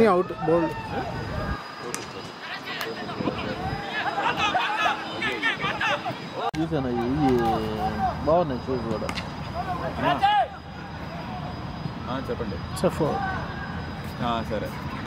అన్నీ అవుట్ బోల్డ్. చూసాను ఇవి బాగున్నాయి షూస్ కూడా. చెప్పండి సరే.